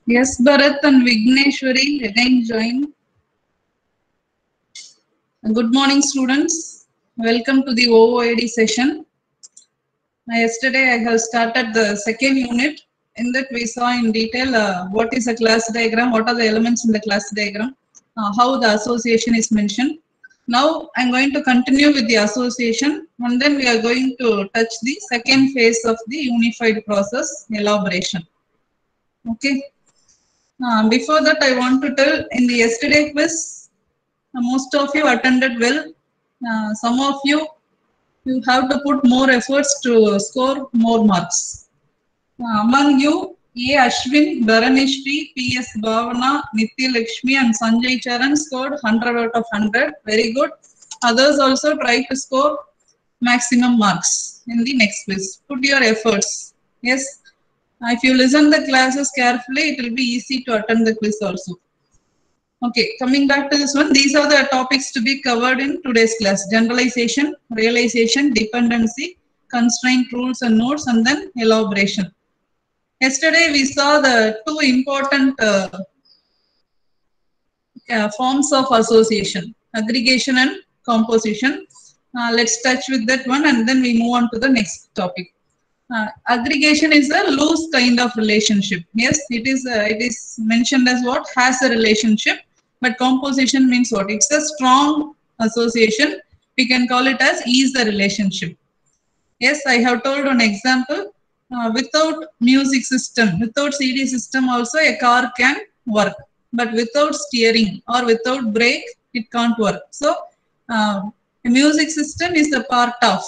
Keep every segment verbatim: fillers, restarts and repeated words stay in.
Yes, Bharat and Vigneshwari again join. Good morning, students. Welcome to the O O A D session. Uh, Yesterday, I have started the second unit. In that, we saw in detail uh, what is a class diagram, what are the elements in the class diagram, uh, how the association is mentioned. Now, I'm going to continue with the association, and then we are going to touch the second phase of the unified process, elaboration. Okay. Uh, before that, I want to tell in the yesterday quiz, uh, most of you attended well. Uh, some of you, you have to put more efforts to score more marks. Uh, among you, A. Ashwin, Dharanishri, P. S. Bhavana, Nitya Lakshmi, and Sanjay Charan scored one hundred out of one hundred. Very good. Others also try to score maximum marks in the next quiz. Put your efforts. Yes. Uh, if you listen the classes carefully, it will be easy to attend the quiz also. Okay, coming back to this one, these are the topics to be covered in today's class. Generalization, realization, dependency, constraint rules and nodes, and then elaboration. Yesterday we saw the two important uh, uh, forms of association, aggregation and composition. Uh, let's touch with that one and then we move on to the next topic. Uh, aggregation is a loose kind of relationship. Yes, it is. Uh, it is mentioned as what has a relationship, but composition means what? It's a strong association. We can call it as is the relationship. Yes, I have told an example. Uh, without music system, without C D system, also a car can work, but without steering or without brake, it can't work. So, uh, a music system is a part of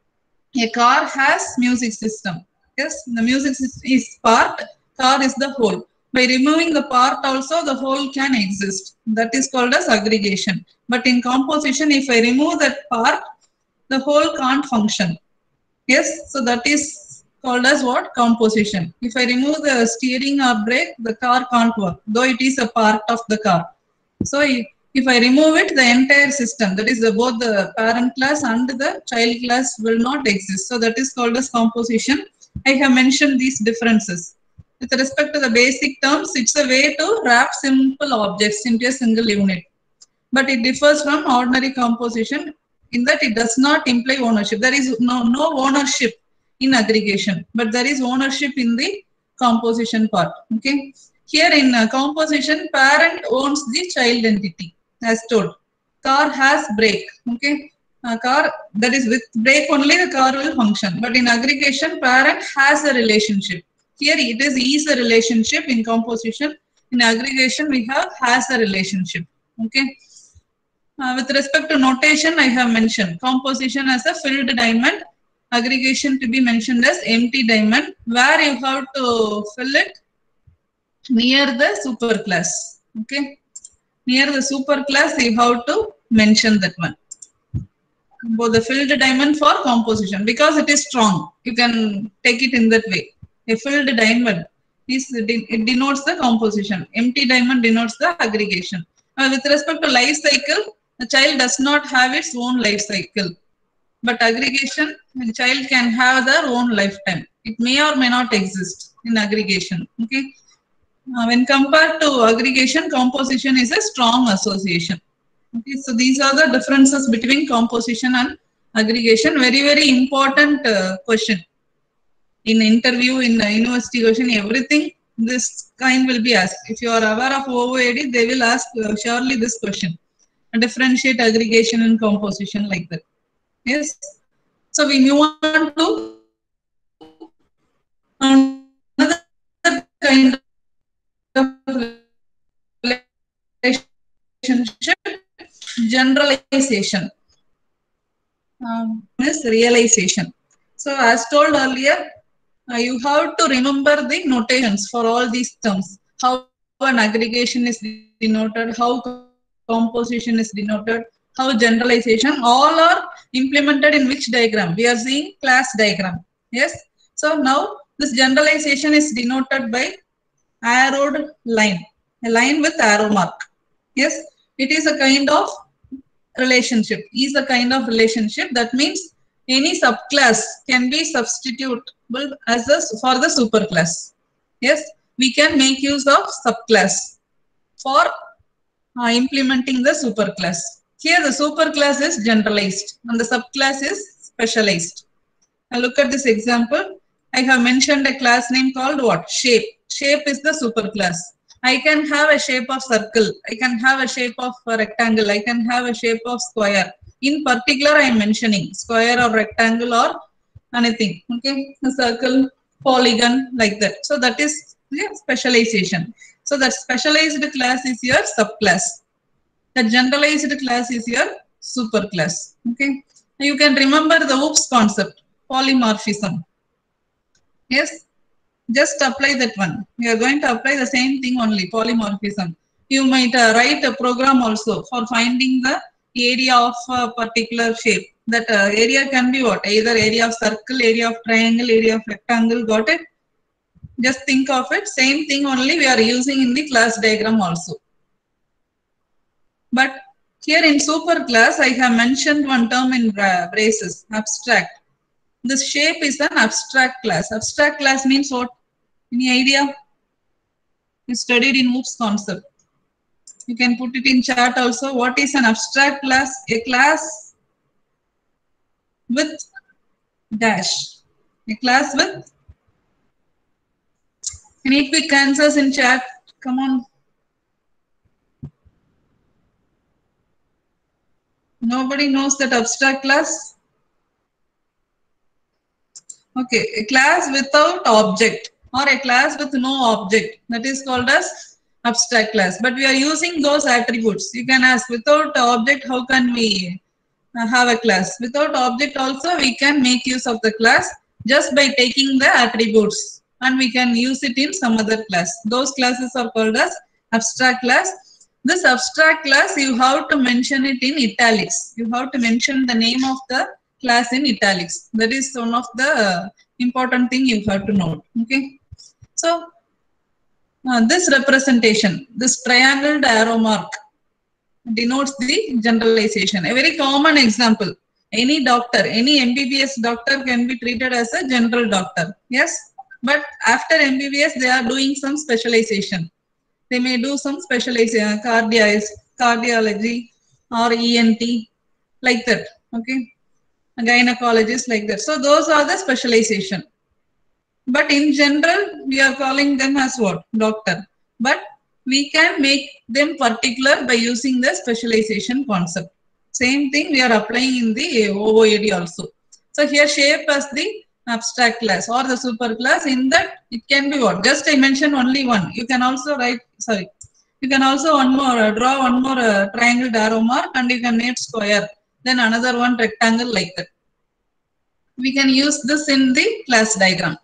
a car has music system. Yes, the music system is part, car is the whole. By removing the part also, the whole can exist. That is called as aggregation. But in composition, if I remove that part, the whole can't function. Yes, so that is called as what? Composition. If I remove the steering or brake, the car can't work, though it is a part of the car. So if I remove it, the entire system, that is the, both the parent class and the child class will not exist. So that is called as composition. I have mentioned these differences. With respect to the basic terms, it's a way to wrap simple objects into a single unit. But it differs from ordinary composition in that it does not imply ownership. There is no, no ownership in aggregation, but there is ownership in the composition part. Okay. Here in uh, composition, parent owns the child entity, as told. Car has brake. Okay. A car that is with brake only the car will function. But in aggregation, parent has a relationship. Here it is is a relationship. In composition. In aggregation, we have has a relationship. Okay. Uh, with respect to notation, I have mentioned composition as a filled diamond, aggregation to be mentioned as empty diamond, where you have to fill it near the superclass. Okay, near the superclass, you have to mention that one. Both the filled diamond for composition because it is strong. You can take it in that way. A filled diamond is it denotes the composition. Empty diamond denotes the aggregation. Uh, with respect to life cycle, the child does not have its own life cycle. But aggregation, the child can have their own lifetime. It may or may not exist in aggregation. Okay. Uh, when compared to aggregation, composition is a strong association. Okay, so these are the differences between composition and aggregation. Very, very important uh, question. In interview, in uh, university question, everything this kind will be asked. If you are aware of O O A D, they will ask uh, surely this question. Differentiate aggregation and composition like that. Yes. So we move on to another kind of relationship, generalization. Um, is realization. So as told earlier, uh, you have to remember the notations for all these terms. How an aggregation is denoted, how composition is denoted, how generalization, all are implemented in which diagram? We are seeing class diagram. Yes. So now this generalization is denoted by arrowed line, a line with arrow mark. Yes. It is a kind of relationship, is a kind of relationship. That means any subclass can be substitutable as a for the superclass. Yes. we can make use of subclass for uh, implementing the superclass. Here the superclass is generalized and the subclass is specialized. Now look at this example. I have mentioned a class name called what? Shape. Shape is the superclass. I can have a shape of circle. I can have a shape of a rectangle. I can have a shape of square. In particular, I am mentioning square or rectangle or anything. Okay, a circle, polygon, like that. So that is yeah, specialization. So that specialized class is your subclass. The generalized class is your superclass. Okay, you can remember the OOPS concept, polymorphism. Yes, just apply that one. You are going to apply the same thing only, polymorphism. You might uh, write a program also for finding the area of a particular shape. That uh, area can be what? Either area of circle, area of triangle, area of rectangle. Got it? Just think of it. Same thing only we are using in the class diagram also. But here in superclass, I have mentioned one term in braces, abstract. This shape is an abstract class. Abstract class means what? Any idea? You studied in OOPS concept. You can put it in chat also. What is an abstract class? A class with dash. A class with. Any quick answers in chat? Come on. Nobody knows that abstract class? Okay, a class without object or a class with no object. That is called as abstract class. But we are using those attributes. You can ask, without object, how can we have a class? Without object also, we can make use of the class just by taking the attributes. And we can use it in some other class. Those classes are called as abstract class. This abstract class, you have to mention it in italics. You have to mention the name of the class in italics. That is one of the important thing you have to note. Okay. So uh, this representation, this triangled arrow mark denotes the generalization. A very common example. Any doctor, any M B B S doctor can be treated as a general doctor. Yes. But after M B B S, they are doing some specialization. They may do some specialization, cardiology, cardiology or E N T, like that. Okay. A gynecologist, like that. So those are the specialization. But in general, we are calling them as what? Doctor. But we can make them particular by using the specialization concept. Same thing we are applying in the O O A D also. So here shape as the abstract class or the superclass. In that it can be what? Just I mentioned only one. You can also write, sorry, you can also one more uh, draw one more uh, triangle arrow mark and you can make square. Then another one rectangle, like that. We can use this in the class diagram.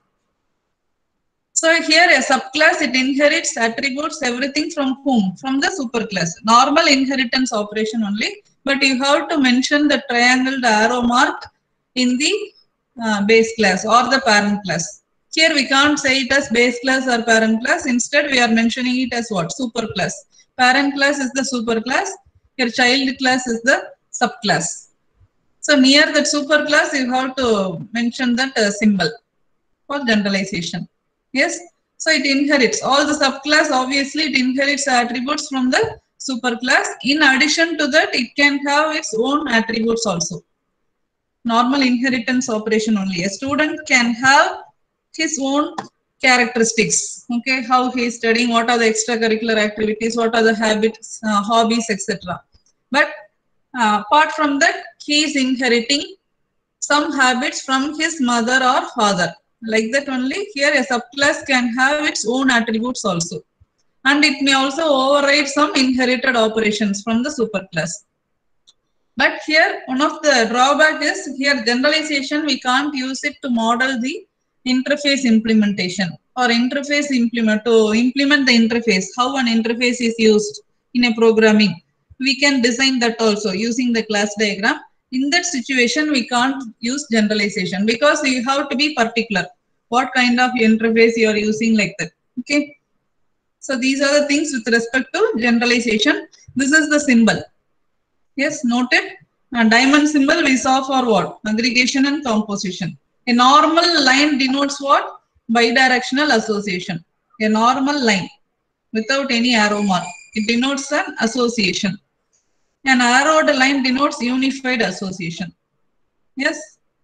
So here a subclass, it inherits attributes, everything from whom? From the superclass. Normal inheritance operation only, but you have to mention the triangle arrow mark in the uh, base class or the parent class. Here we can't say it as base class or parent class. Instead, we are mentioning it as what? Superclass. Parent class is the superclass. Your child class is the subclass. So near that superclass, you have to mention that uh, symbol for generalization. Yes. So it inherits all the subclass. Obviously, it inherits attributes from the superclass. In addition to that, it can have its own attributes also. Normal inheritance operation only. A student can have his own characteristics. Okay, how he is studying, what are the extracurricular activities, what are the habits, uh, hobbies, et cetera. But uh, apart from that, he is inheriting some habits from his mother or father. Like that only, here a subclass can have its own attributes also. And it may also override some inherited operations from the superclass. But here, one of the drawback is here generalization, we can't use it to model the interface implementation or interface implement to implement the interface, how an interface is used in a programming. We can design that also using the class diagram. In that situation, we can't use generalization because you have to be particular. What kind of interface you are using, like that. Okay. So these are the things with respect to generalization. This is the symbol. Yes, noted. A diamond symbol we saw for what? Aggregation and composition. A normal line denotes what? Bidirectional association. A normal line without any arrow mark. It denotes an association. An arrowed line denotes unified association. Yes.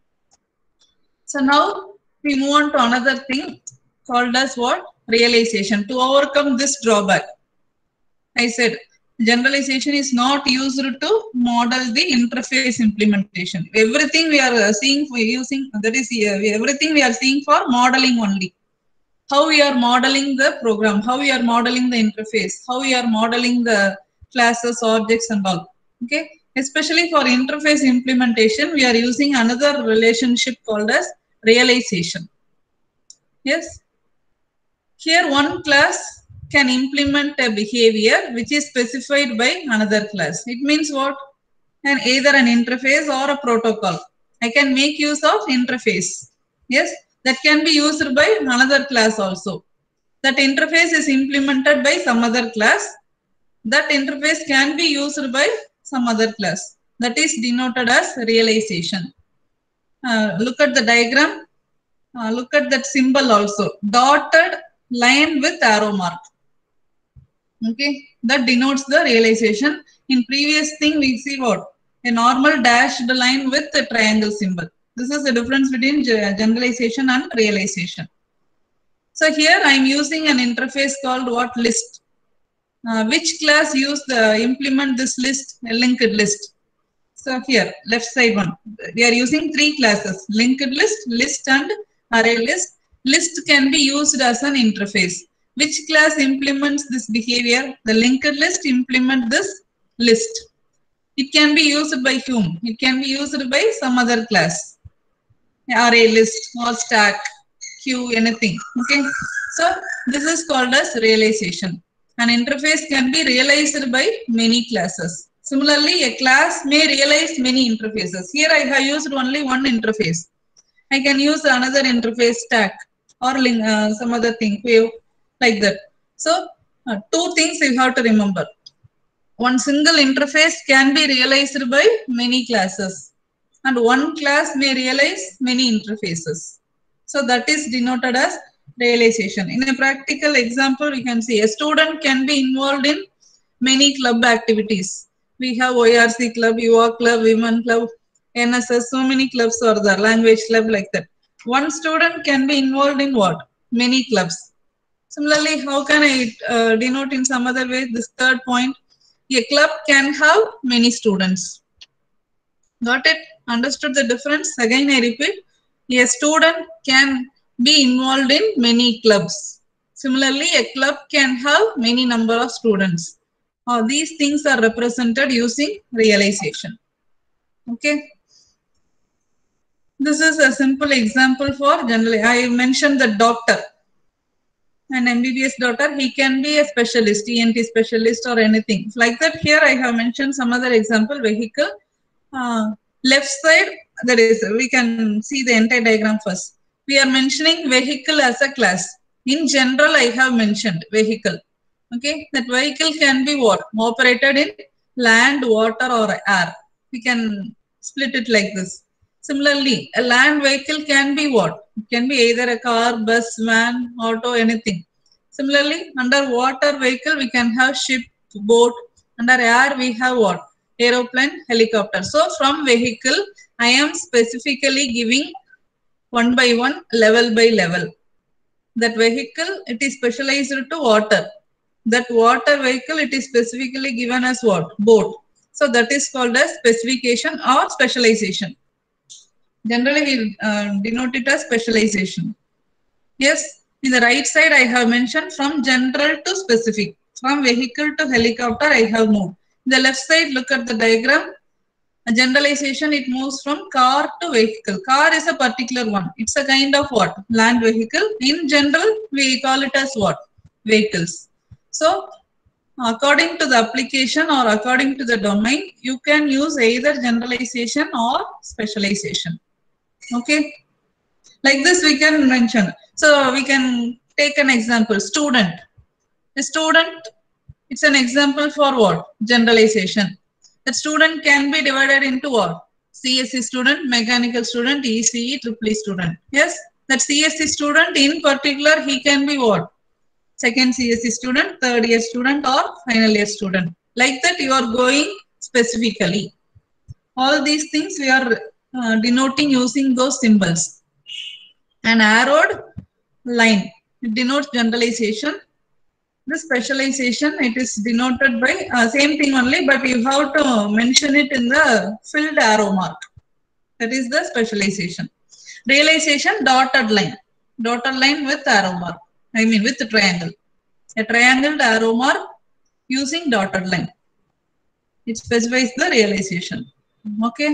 So now we move on to another thing called as what? Realization. To overcome this drawback, I said generalization is not used to model the interface implementation. Everything we are seeing for using, that is everything we are seeing for modeling only. How we are modeling the program, how we are modeling the interface, how we are modeling the classes, objects and all. Okay. Especially for interface implementation, we are using another relationship called as realization. Yes. Here one class can implement a behavior which is specified by another class. It means what? And either an interface or a protocol. I can make use of interface. Yes. That can be used by another class also. That interface is implemented by some other class. That interface can be used by some other class. That is denoted as realization. Uh, look at the diagram. Uh, look at that symbol also. Dotted line with arrow mark. Okay, that denotes the realization. In previous thing, we see what? A normal dashed line with a triangle symbol. This is the difference between generalization and realization. So here I am using an interface called what? List. Uh, which class use the implement this list? A linked list. So here, left side one. We are using three classes: linked list, list and array list. List can be used as an interface. Which class implements this behavior? The linked list implement this list. It can be used by whom? It can be used by some other class. Array list or stack, queue, anything. Okay. So this is called as realization. An interface can be realized by many classes. Similarly, a class may realize many interfaces. Here I have used only one interface. I can use another interface, stack or link, uh, some other thing, wave, like that. So uh, two things you have to remember. One single interface can be realized by many classes, and one class may realize many interfaces. So that is denoted as realization. In a practical example, we can see a student can be involved in many club activities. We have O R C club, U A club, women club, N S S, so many clubs are there, language club, like that. One student can be involved in what? Many clubs. Similarly, how can I uh, denote in some other way this third point? A club can have many students. Got it? Understood the difference? Again, I repeat. A student can be involved in many clubs. Similarly, a club can have many number of students. Uh, these things are represented using realization. Okay. This is a simple example for generally. I mentioned the doctor. An M B B S doctor, he can be a specialist, E N T specialist or anything. Like that, here I have mentioned some other example, vehicle. Uh, left side, that is, we can see the entire diagram first. We are mentioning vehicle as a class. In general, I have mentioned vehicle. Okay, that vehicle can be what? Operated in land, water or air. We can split it like this. Similarly, a land vehicle can be what? It can be either a car, bus, van, auto, anything. Similarly, under water vehicle, we can have ship, boat. Under air, we have what? Aeroplane, helicopter. So, from vehicle, I am specifically giving one by one, level by level. That vehicle, it is specialized to water. That water vehicle, it is specifically given as what? Boat. So, that is called as specification or specialization. Generally, we uh, denote it as specialization. Yes, in the right side, I have mentioned from general to specific. From vehicle to helicopter, I have moved. In the left side, look at the diagram. A generalization, it moves from car to vehicle. Car is a particular one. It's a kind of what? Land vehicle. In general, we call it as what? Vehicles. So, according to the application or according to the domain, you can use either generalization or specialization. Okay. Like this, we can mention. So, we can take an example. Student. A student, it's an example for what? Generalization. The student can be divided into what? C S C student, mechanical student, E C E, triple E student. Yes, that C S C student in particular, he can be what? second C S E student, third year student, or final year student. Like that, you are going specifically. All these things we are uh, denoting using those symbols. An arrowed line, it denotes generalization. The specialization, it is denoted by uh, same thing only, but you have to mention it in the filled arrow mark. That is the specialization. Realization, dotted line. Dotted line with arrow mark. I mean with the triangle. A triangled arrow mark using dotted line. It specifies the realization. Okay.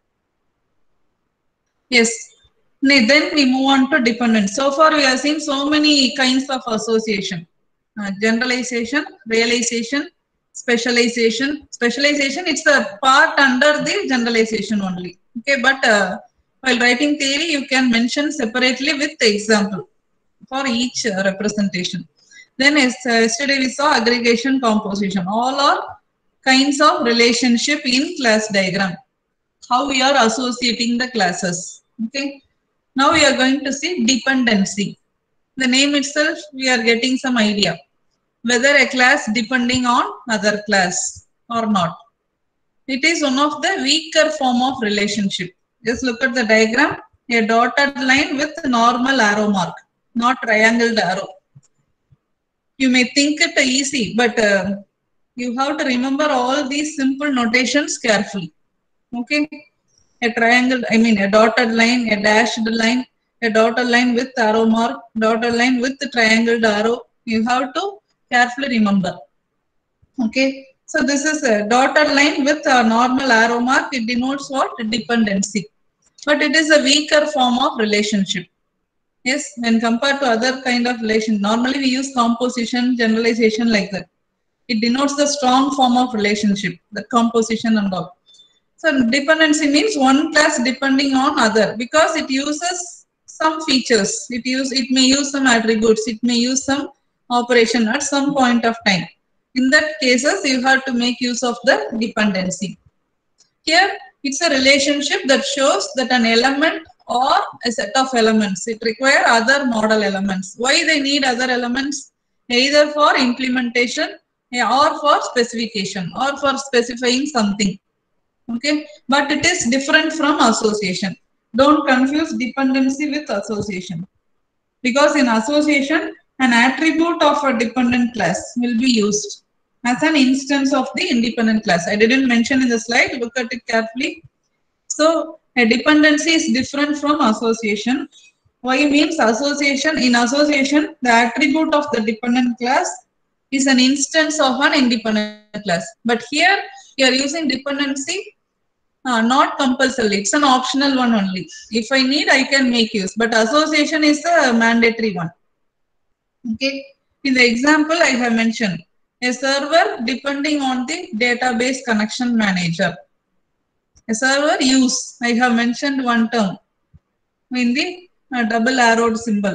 Yes. Then we move on to dependence. So far we are seeing so many kinds of association. Uh, generalization, realization, specialization. Specialization, it's a part under the generalization only. Okay, but uh, while writing theory, you can mention separately with the example for each uh, representation. Then as uh, yesterday we saw aggregation, composition. All are kinds of relationship in class diagram. How we are associating the classes. Okay. Now we are going to see dependency. The name itself, we are getting some idea whether a class depending on other class or not. It is one of the weaker form of relationship. Just look at the diagram, a dotted line with normal arrow mark, not triangled arrow. You may think it easy, but uh, you have to remember all these simple notations carefully. Okay. A triangle, I mean a dotted line, a dashed line, a dotted line with arrow mark, dotted line with the triangled arrow. You have to carefully remember. Okay. So this is a dotted line with a normal arrow mark. It denotes what? Dependency. But it is a weaker form of relationship. Yes, when compared to other kind of relation, normally we use composition, generalization like that. It denotes the strong form of relationship, the composition and all. So dependency means one class depending on other because it uses some features. It use it may use some attributes. It may use some operation at some point of time. In that cases, you have to make use of the dependency. Here, it's a relationship that shows that an element or a set of elements, it require other model elements. Why they need other elements? Either for implementation or for specification or for specifying something. Okay, but it is different from association. Don't confuse dependency with association. Because in association, an attribute of a dependent class will be used as an instance of the independent class. I didn't mention in the slide, look at it carefully. So a dependency is different from association. Why means association? In association, the attribute of the dependent class is an instance of an independent class. But here, you are using dependency Uh, not compulsory, it's an optional one only. If I need, I can make use, but association is the mandatory one. Okay. In the example I have mentioned, a server depending on the database connection manager. A server use, I have mentioned one term in the uh, double arrowed symbol.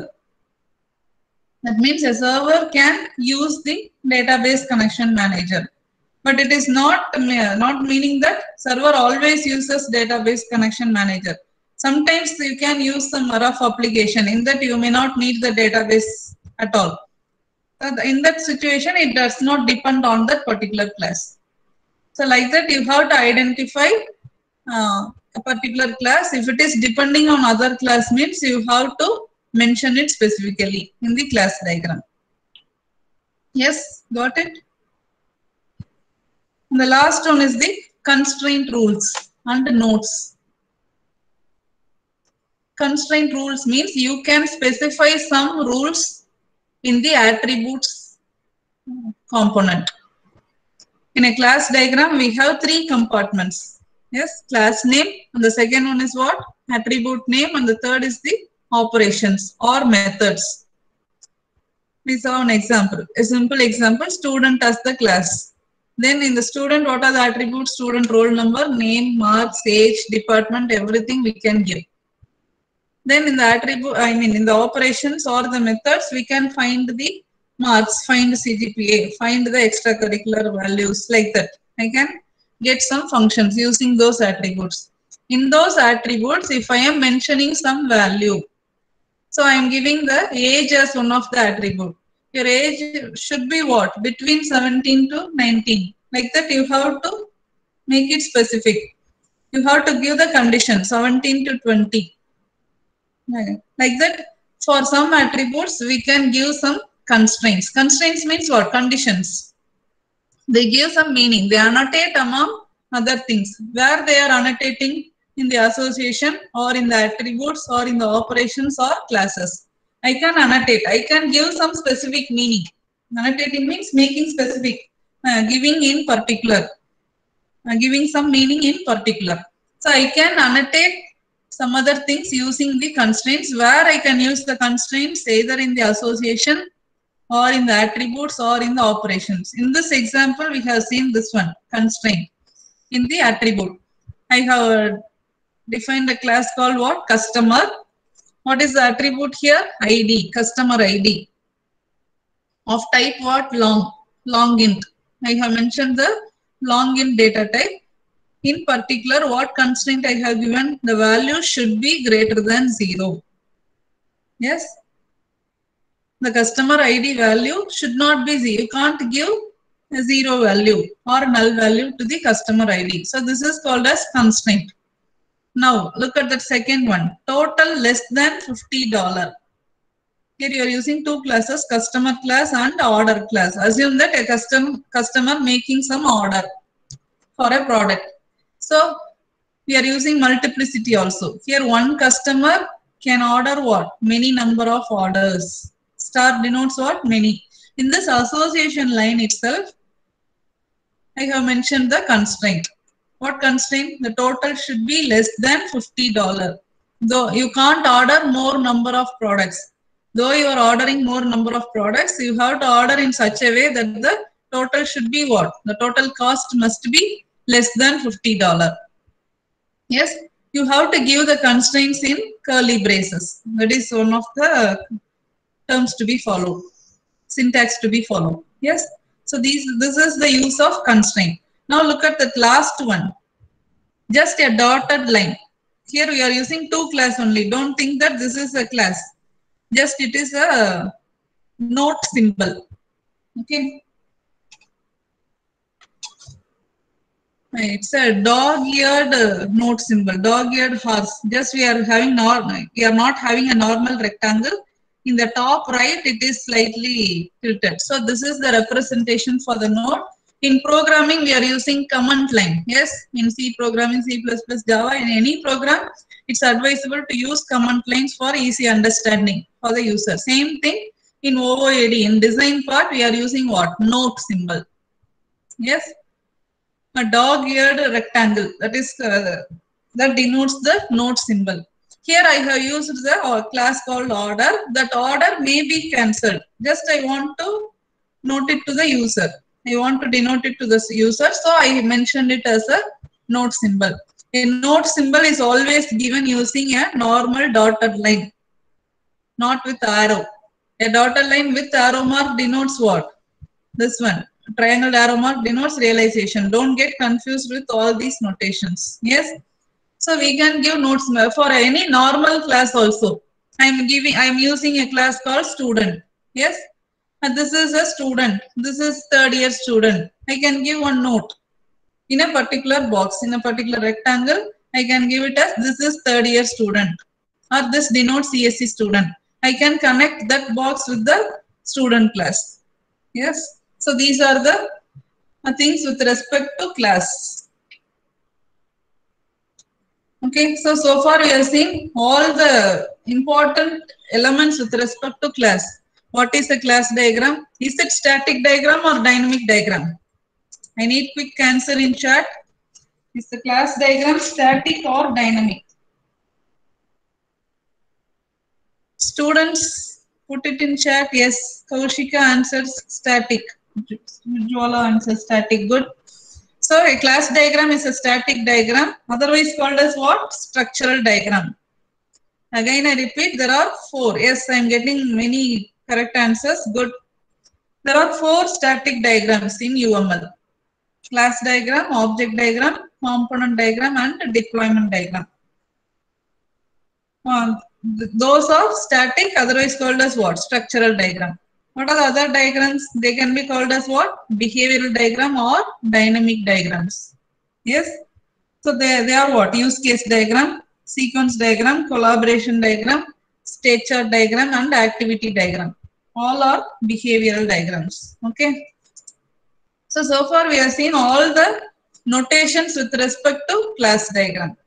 That means a server can use the database connection manager. But it is not, not meaning that server always uses database connection manager. Sometimes you can use some rough application. In that you may not need the database at all. In that situation, it does not depend on that particular class. So like that, you have to identify uh, a particular class. If it is depending on other class means you have to mention it specifically in the class diagram. Yes, got it? The last one is the constraint rules and nodes. Constraint rules means you can specify some rules in the attributes component. In a class diagram, we have three compartments. Yes, class name, and the second one is what? Attribute name, and the third is the operations or methods. We saw an example, a simple example, student as the class. Then in the student, what are the attributes? Student roll number, name, marks, age, department, everything we can give. Then in the attribute, I mean in the operations or the methods, we can find the marks, find C G P A, find the extracurricular values like that. I can get some functions using those attributes. In those attributes, if I am mentioning some value, so I am giving the age as one of the attribute. your age should be what? Between seventeen to nineteen. Like that, you have to make it specific. You have to give the condition seventeen to twenty. Like that, for some attributes, we can give some constraints. Constraints means what? Conditions. They give some meaning. They annotate among other things. Where they are annotating? In the association or in the attributes or in the operations or classes. I can annotate. I can give some specific meaning. Annotating means making specific, uh, giving in particular, uh, giving some meaning in particular. So I can annotate some other things using the constraints, where I can use the constraints either in the association or in the attributes or in the operations. In this example, we have seen this one, constraint. In the attribute, I have defined a class called what? Customer. What is the attribute here? I D, customer I D. Of type what? Long, long int. I have mentioned the long int data type. In particular, what constraint I have given? The value should be greater than zero. Yes. The customer I D value should not be zero. You can't give a zero value or null value to the customer I D. So this is called as constraint. Now look at that second one. Total less than fifty dollars. Here you are using two classes, customer class and order class. Assume that a custom customer making some order for a product. So we are using multiplicity also. Here one customer can order what? Many number of orders. Star denotes what? Many. In this association line itself, I have mentioned the constraint. What constraint? The total should be less than fifty dollars. Though you can't order more number of products. Though you are ordering more number of products, you have to order in such a way that the total should be what? The total cost must be less than fifty dollars. Yes, you have to give the constraints in curly braces. That is one of the terms to be followed, syntax to be followed. Yes, so these this is the use of constraint. Now look at the last one, just a dotted line. Here we are using two class only. Don't think that this is a class, just it is a note symbol. Okay, it's a dog-eared note symbol, dog-eared horse. Just we are having normal, we are not having a normal rectangle. In the top right, it is slightly tilted. So this is the representation for the node. In programming, we are using command line. Yes, in C programming, C plus plus, Java, in any program, it's advisable to use command lines for easy understanding for the user. Same thing in O O A D. In design part, we are using what? Note symbol. Yes, a dog-eared rectangle. That is uh, that denotes the note symbol. Here I have used the class called order. That order may be cancelled. Just I want to note it to the user. I want to denote it to the user. So I mentioned it as a note symbol. A note symbol is always given using a normal dotted line, not with arrow. A dotted line with arrow mark denotes what? This one. Triangle arrow mark denotes realization. Don't get confused with all these notations. Yes. So we can give notes for any normal class also. I am giving, I am using a class called student. Yes. And this is a student. This is third year student. I can give one note in a particular box, in a particular rectangle. I can give it as this is third year student, or this denotes C S C student. I can connect that box with the student class. Yes. So these are the uh, things with respect to class. Okay, so so far we are seeing all the important elements with respect to class. What is a class diagram? Is it static diagram or dynamic diagram? I need quick answer in chat. Is the class diagram static or dynamic? Students, put it in chat. Yes, Kaushika answers static. Jwala answers static. Good. So a class diagram is a static diagram, otherwise called as what? Structural diagram. Again, I repeat, there are four. Yes, I am getting many correct answers. Good. There are four static diagrams in U M L. Class diagram, object diagram, component diagram, and deployment diagram. Uh, those are static, otherwise called as what? Structural diagram. What are the other diagrams? They can be called as what? Behavioral diagram or dynamic diagrams. Yes. So they, they are what? Use case diagram, sequence diagram, collaboration diagram, state chart diagram, and activity diagram. All are behavioral diagrams. Okay. So, so far we have seen all the notations with respect to class diagram.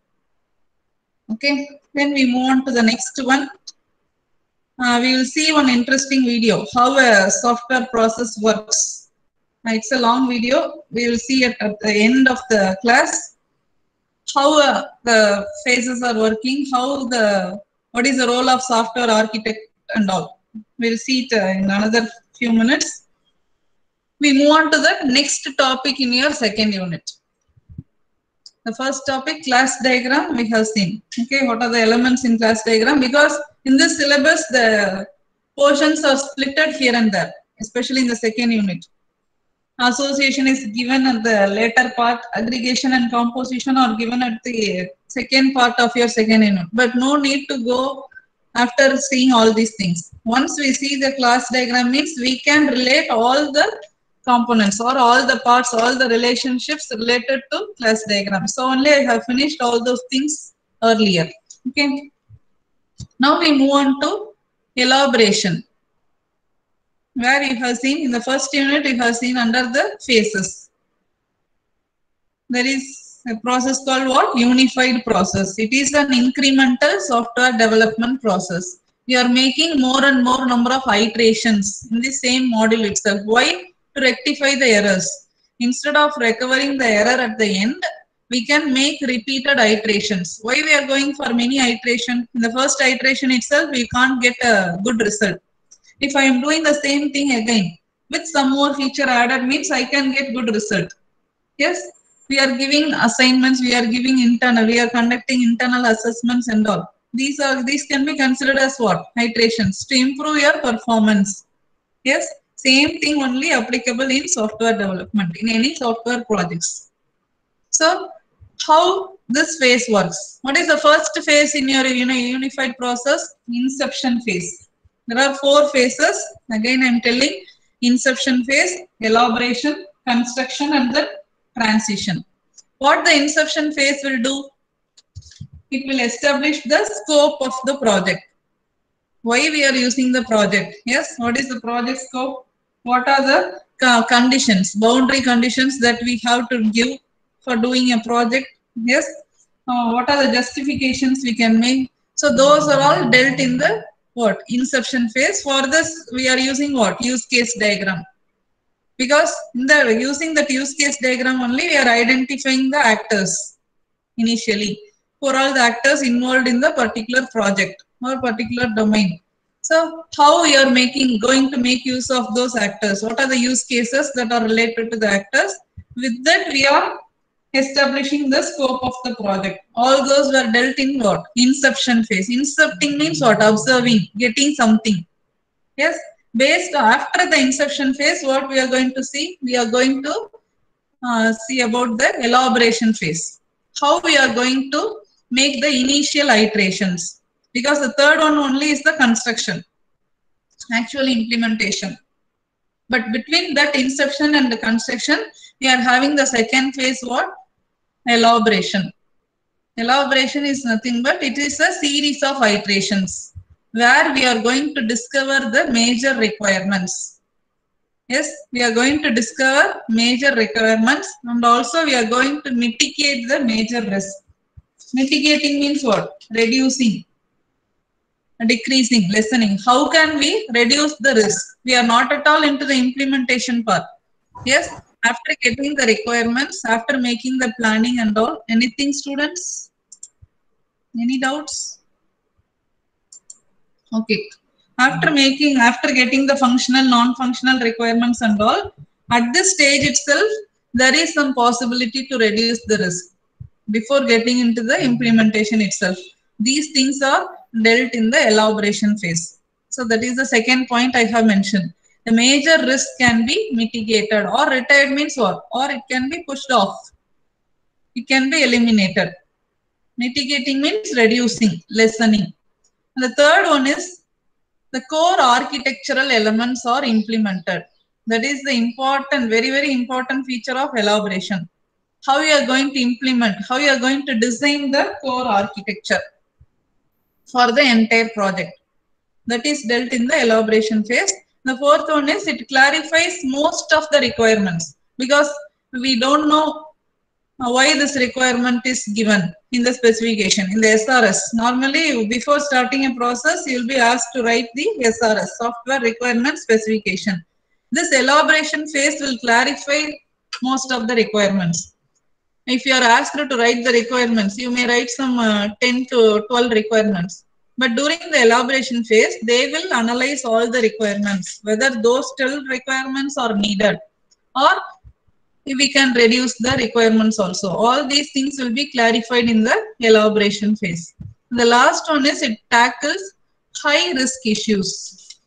Okay. Then we move on to the next one. Uh, we will see one interesting video, how a software process works. Uh, it's a long video. We will see it at the end of the class. How uh, the phases are working, how the, what is the role of software architect and all. We'll see it uh, in another few minutes. We move on to the next topic in your second unit. The first topic, class diagram, we have seen. Okay, what are the elements in class diagram? Because in this syllabus, the portions are splitted here and there, especially in the second unit. Association is given at the later part, aggregation and composition are given at the second part of your second unit. But no need to go after seeing all these things. Once we see the class diagram means we can relate all the components or all the parts, all the relationships related to class diagram. So only I have finished all those things earlier. Okay. Now we move on to elaboration. Where you have seen in the first unit, you have seen under the phases. There is a process called what? Unified process. It is an incremental software development process. You are making more and more number of iterations in the same module itself. Why? To rectify the errors. Instead of recovering the error at the end, we can make repeated iterations. Why we are going for many iterations? In the first iteration itself, we can't get a good result. If I am doing the same thing again with some more feature added means I can get good result. Yes, we are giving assignments, we are giving internal, we are conducting internal assessments and all. These are these can be considered as what? Iterations to improve your performance. Yes, same thing only applicable in software development, in any software projects. So how this phase works? What is the first phase in your unified process? Inception phase. There are four phases. Again, I am telling inception phase, elaboration, construction, and the transition. What the inception phase will do? It will establish the scope of the project. Why we are using the project? Yes, what is the project scope? What are the conditions, boundary conditions that we have to give for doing a project? Yes, uh, what are the justifications we can make? So those are all dealt in the what? Inception phase. For this, we are using what? Use case diagram. Because in the using that use case diagram only, we are identifying the actors initially. For all the actors involved in the particular project or particular domain. So how we are making, going to make use of those actors? What are the use cases that are related to the actors? With that, we are establishing the scope of the project. All those were dealt in what? Inception phase. Incepting means what? Observing, getting something. Yes. Based after the inception phase, what we are going to see? We are going to uh, see about the elaboration phase. How we are going to make the initial iterations. Because the third one only is the construction, actual implementation. But between that inception and the construction, we are having the second phase, what? Elaboration. Elaboration is nothing but it is a series of iterations where we are going to discover the major requirements. Yes, we are going to discover major requirements and also we are going to mitigate the major risk. Mitigating means what? Reducing, decreasing, lessening. How can we reduce the risk? We are not at all into the implementation part. Yes, after getting the requirements, after making the planning and all, anything students? Any doubts? Okay. After making, after getting the functional, non-functional requirements and all, at this stage itself, there is some possibility to reduce the risk before getting into the implementation itself. These things are dealt in the elaboration phase. So that is the second point I have mentioned. The major risk can be mitigated or retired means what? Or it can be pushed off. It can be eliminated. Mitigating means reducing, lessening. And the third one is the core architectural elements are implemented. That is the important, very, very important feature of elaboration. How you are going to implement, how you are going to design the core architecture for the entire project. That is dealt in the elaboration phase. The fourth one is it clarifies most of the requirements because we don't know why this requirement is given in the specification in the S R S. Normally, before starting a process, you will be asked to write the S R S, software requirement specification. This elaboration phase will clarify most of the requirements. If you are asked to write the requirements, you may write some uh, ten to twelve requirements. But during the elaboration phase, they will analyze all the requirements, whether those twelve requirements are needed or we can reduce the requirements also. All these things will be clarified in the elaboration phase. The last one is it tackles high risk issues.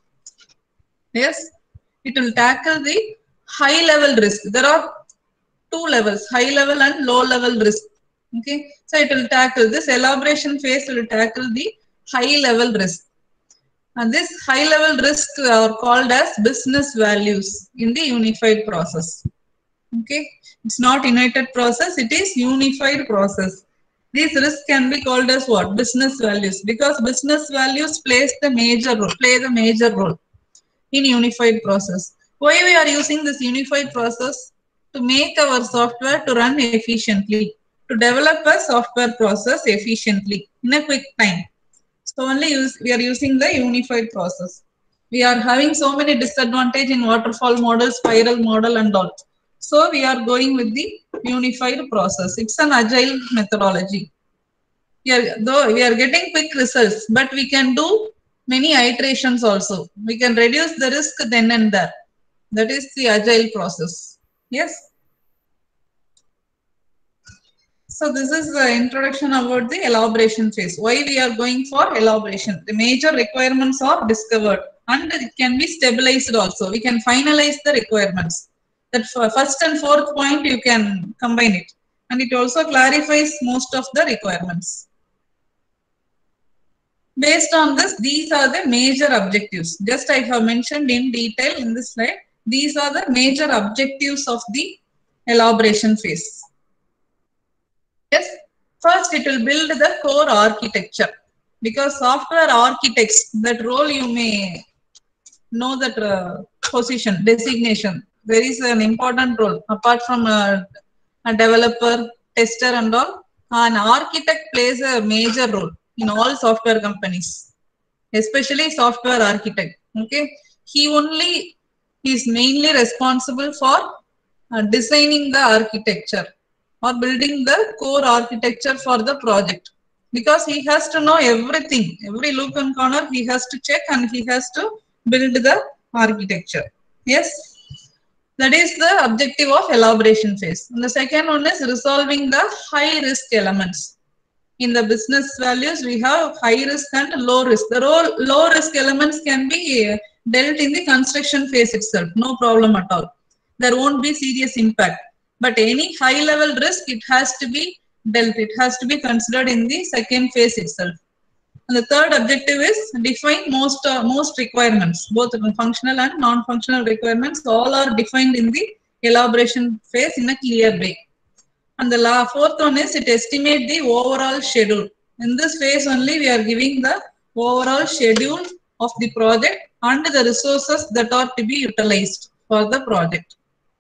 Yes, it will tackle the high level risk. There are two levels, high level and low level risk. Okay, so it will tackle this elaboration phase will tackle the high level risk. And this high level risks are called as business values in the unified process. Okay, it's not united process, it is unified process. These risks can be called as what? Business values, because business values plays the major role, play the major role in unified process. Why we are using this unified process? To make our software to run efficiently, to develop a software process efficiently in a quick time. So only use, we are using the unified process. We are having so many disadvantages in waterfall model, spiral model and all. So we are going with the unified process. It's an agile methodology. We are, though we are getting quick results, but we can do many iterations also. We can reduce the risk then and there. That is the agile process. Yes. So this is the introduction about the elaboration phase. Why we are going for elaboration? The major requirements are discovered and it can be stabilized also. We can finalize the requirements. That first and fourth point you can combine it. And it also clarifies most of the requirements. Based on this, these are the major objectives. Just I have mentioned in detail in this slide. These are the major objectives of the elaboration phase. Yes, first it will build the core architecture, because software architects, that role you may know that uh, position, designation, there is an important role apart from a, a developer, tester and all. An architect plays a major role in all software companies, especially software architect. Okay, he only is mainly responsible for uh, designing the architecture or building the core architecture for the project, because he has to know everything, every look and corner he has to check and he has to build the architecture. Yes, that is the objective of elaboration phase. And the second one is resolving the high risk elements. In the business values, we have high risk and low risk. The role, low risk elements can be dealt in the construction phase itself, no problem at all. There won't be serious impact. But any high level risk, it has to be dealt, it has to be considered in the second phase itself. And the third objective is define most, uh, most requirements, both functional and non-functional requirements, all are defined in the elaboration phase in a clear way. And the fourth one is it estimate the overall schedule. In this phase only we are giving the overall schedule of the project and the resources that are to be utilized for the project.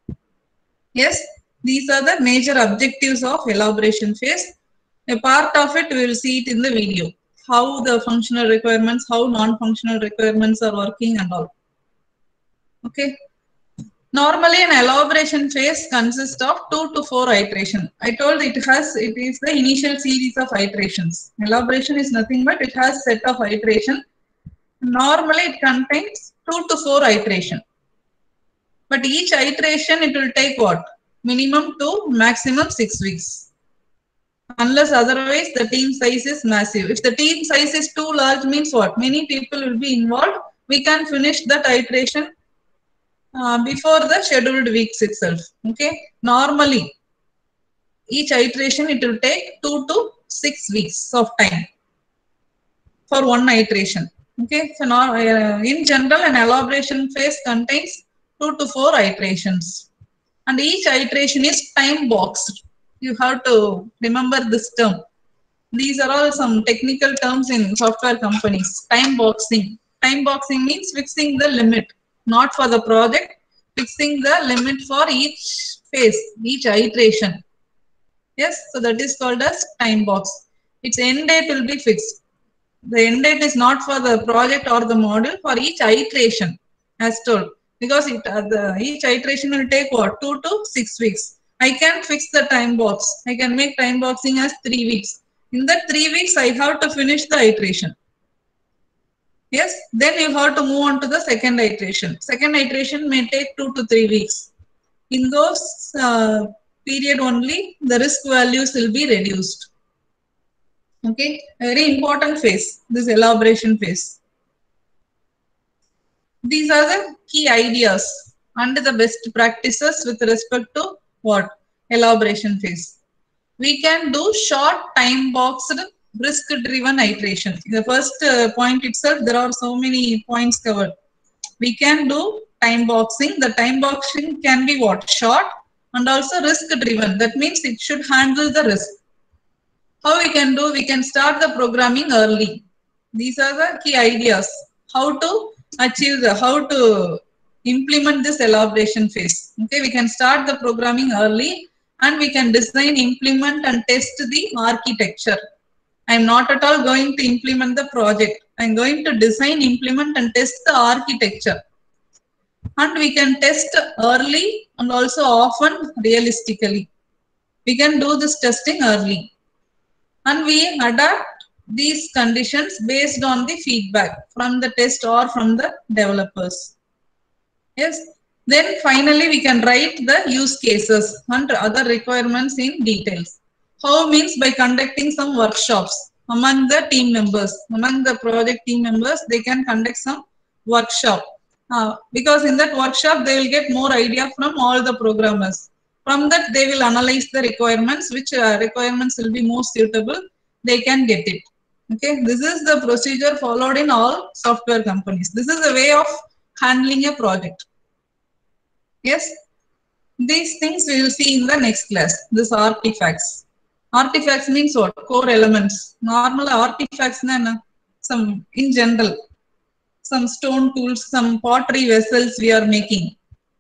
Yes, these are the major objectives of elaboration phase. A part of it we will see it in the video. How the functional requirements, how non-functional requirements are working and all. Okay. Normally, an elaboration phase consists of two to four iterations. I told it has, it is the initial series of iterations. Elaboration is nothing but it has set of iteration. Normally, it contains two to four iterations. But each iteration, it will take what? Minimum to maximum six weeks. Unless otherwise, the team size is massive. If the team size is too large, means what? Many people will be involved. We can finish that iteration Uh, before the scheduled weeks itself. Okay, normally each iteration it will take two to six weeks of time for one iteration. Okay, so now uh, in general, an elaboration phase contains two to four iterations, and each iteration is time boxed. You have to remember this term. These are all some technical terms in software companies. Time boxing. Time boxing means fixing the limit, not for the project, fixing the limit for each phase, each iteration. Yes, so that is called as time box. Its end date will be fixed. The end date is not for the project or the module, for each iteration, as told. Because it, uh, the, each iteration will take what? Two to six weeks. I can fix the time box. I can make time boxing as three weeks. In that three weeks, I have to finish the iteration. Yes, then you have to move on to the second iteration. Second iteration may take two to three weeks. In those uh, period only, the risk values will be reduced. Okay, very important phase, this elaboration phase. These are the key ideas and the best practices with respect to what? Elaboration phase. We can do short time boxed risk driven iteration. In the first uh, point itself, there are so many points covered. We can do time boxing. The time boxing can be what? Short and also risk driven. That means it should handle the risk. How we can do? We can start the programming early. These are the key ideas. How to achieve the, how to implement this elaboration phase. Okay, we can start the programming early and we can design, implement and test the architecture. I am not at all going to implement the project. I am going to design, implement and test the architecture. And we can test early and also often realistically. We can do this testing early. And we adapt these conditions based on the feedback from the test or from the developers. Yes. Then finally, we can write the use cases and other requirements in details. How means by conducting some workshops among the team members, among the project team members, they can conduct some workshop. Uh, because in that workshop, they will get more idea from all the programmers. From that, they will analyze the requirements, which uh, requirements will be most suitable. They can get it. Okay, this is the procedure followed in all software companies. This is a way of handling a project. Yes, these things we will see in the next class. This artifacts. Artifacts means what? Core elements. Normal artifacts, na, some in general, some stone tools, some pottery vessels we are making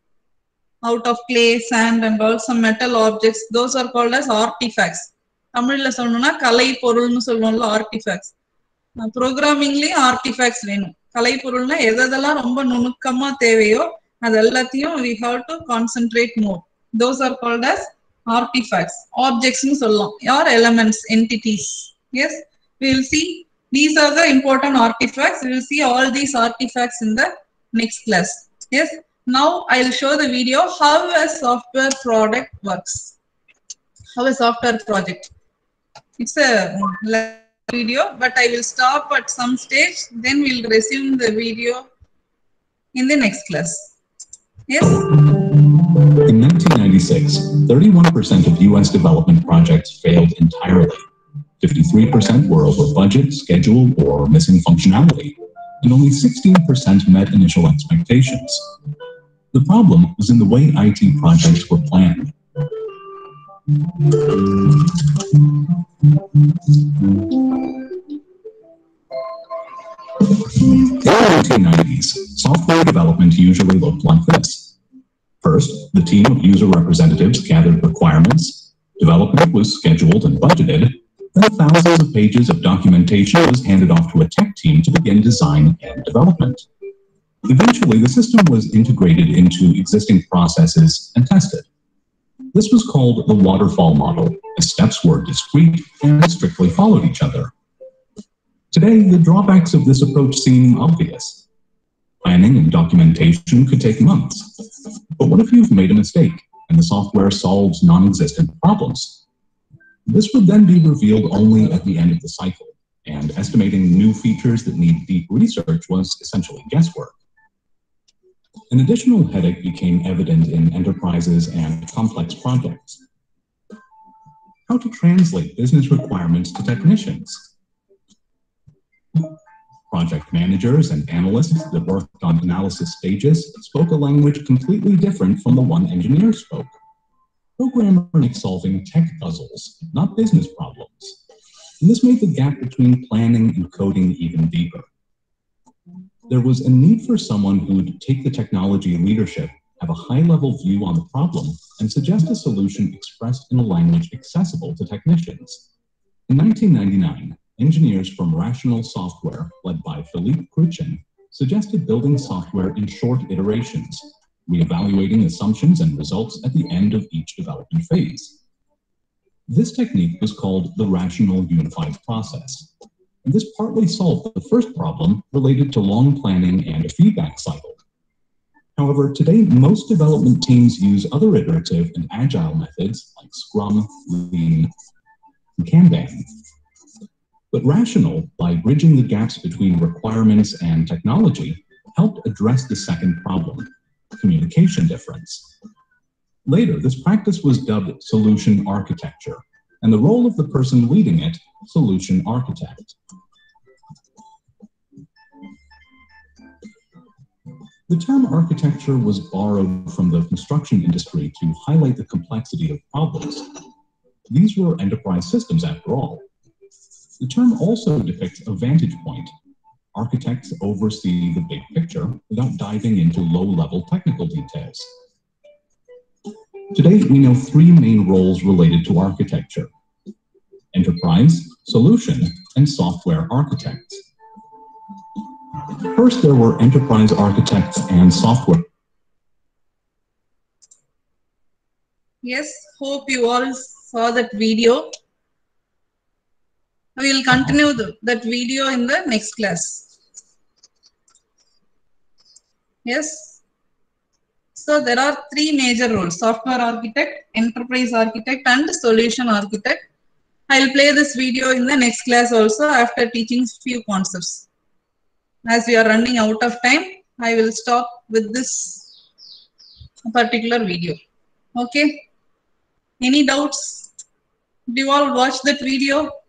out of clay, sand, and all some metal objects. Those are called as artifacts. தமிழ்ல சொல்லணும்னா கலை பொருள்னு சொல்லுவோம்ல artifacts. ப்ரோக்ராமிங்லயும் artefacts வேணும். கலைப்பொருள்னா எதெல்லாம் ரொம்ப நுணுக்கமா தேவையோ அது எல்லாத்தையும் we have to concentrate more. Those are called as artifacts. Objects னு சொல்லலாம் or elements, entities. Yes, we will see these are the important artifacts. We will see all these artifacts in the next class. Yes, now I will show the video how a software product works. How a software project. It's a video, but I will stop at some stage, then we'll resume the video in the next class. Yes? In nineteen ninety-six, thirty-one percent of U S development projects failed entirely. fifty-three percent were over budget, schedule, or missing functionality, and only sixteen percent met initial expectations. The problem was in the way I T projects were planned. In the nineteen nineties, software development usually looked like this. First, the team of user representatives gathered requirements, development was scheduled and budgeted, then thousands of pages of documentation was handed off to a tech team to begin design and development. Eventually, the system was integrated into existing processes and tested. This was called the waterfall model, as steps were discrete and strictly followed each other. Today, the drawbacks of this approach seem obvious. Planning and documentation could take months. But what if you've made a mistake and the software solves non-existent problems? This would then be revealed only at the end of the cycle, and estimating new features that need deep research was essentially guesswork. An additional headache became evident in enterprises and complex projects. How to translate business requirements to technicians? Project managers and analysts that worked on analysis stages spoke a language completely different from the one engineers spoke. Programmers were solving tech puzzles, not business problems. And this made the gap between planning and coding even deeper. There was a need for someone who'd take the technology leadership, have a high-level view on the problem, and suggest a solution expressed in a language accessible to technicians. In nineteen ninety-nine, engineers from Rational Software, led by Philippe Crutzen, suggested building software in short iterations, reevaluating assumptions and results at the end of each development phase. This technique was called the Rational Unified Process, and this partly solved the first problem related to long planning and a feedback cycle. However, today, most development teams use other iterative and agile methods like Scrum, Lean, and Kanban. But Rational, by bridging the gaps between requirements and technology, helped address the second problem, communication difference. Later, this practice was dubbed solution architecture, and the role of the person leading it, solution architect. The term architecture was borrowed from the construction industry to highlight the complexity of problems. These were enterprise systems, after all. The term also depicts a vantage point. Architects oversee the big picture without diving into low-level technical details. Today, we know three main roles related to architecture: enterprise, solution, and software architects. First, there were enterprise architects and software. Yes, hope you all saw that video. We will continue the, that video in the next class. Yes. So there are three major roles: software architect, enterprise architect, and solution architect. I will play this video in the next class also after teaching few concepts. As we are running out of time, I will stop with this particular video. Okay. Any doubts? Did you all watch that video?